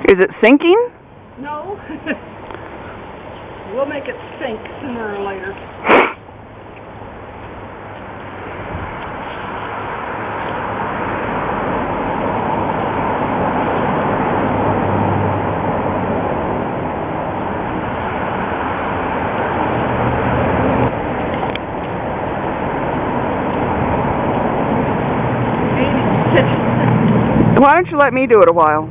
Is it sinking? No. We'll make it sink sooner or later. Why don't you let me do it a while?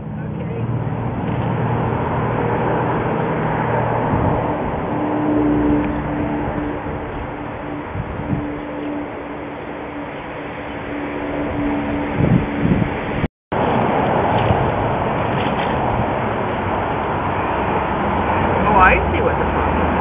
Oh, I see what the problem is.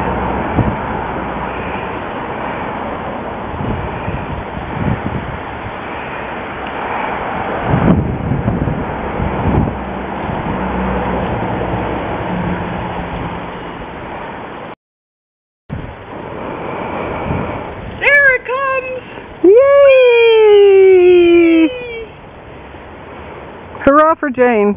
There it comes! Yay! Hurrah for Jane.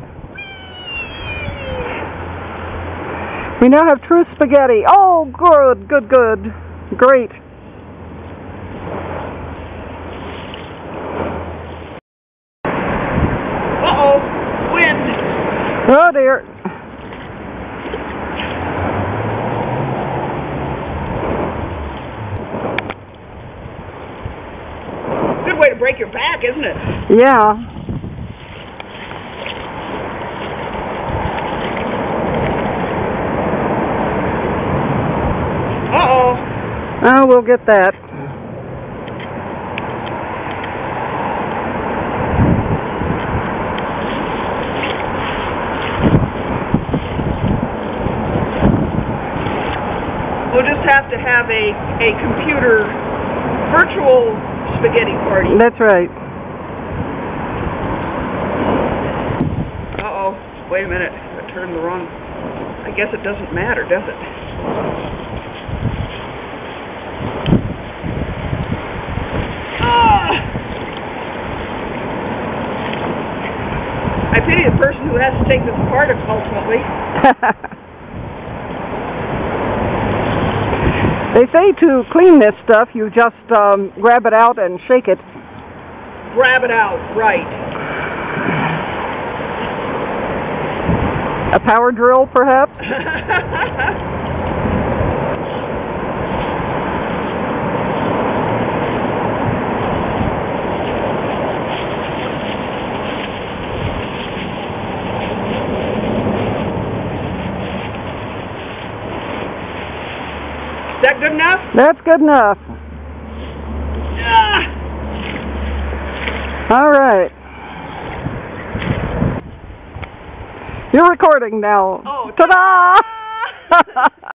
We now have true spaghetti. Oh, good, good, good. Great. Uh-oh, wind. Oh, dear. Good way to break your back, isn't it? Yeah. Uh-oh. Oh, we'll get that. We'll just have to have a computer virtual spaghetti party. That's right. Uh-oh. Wait a minute. I turned the wrong... I guess it doesn't matter, does it? Ah! I pity the person who has to take this apart ultimately. They say to clean this stuff, you just grab it out and shake it. Grab it out, right. A power drill, perhaps? Is that good enough? That's good enough. Ah! All right. You're recording now. Oh, Ta-da!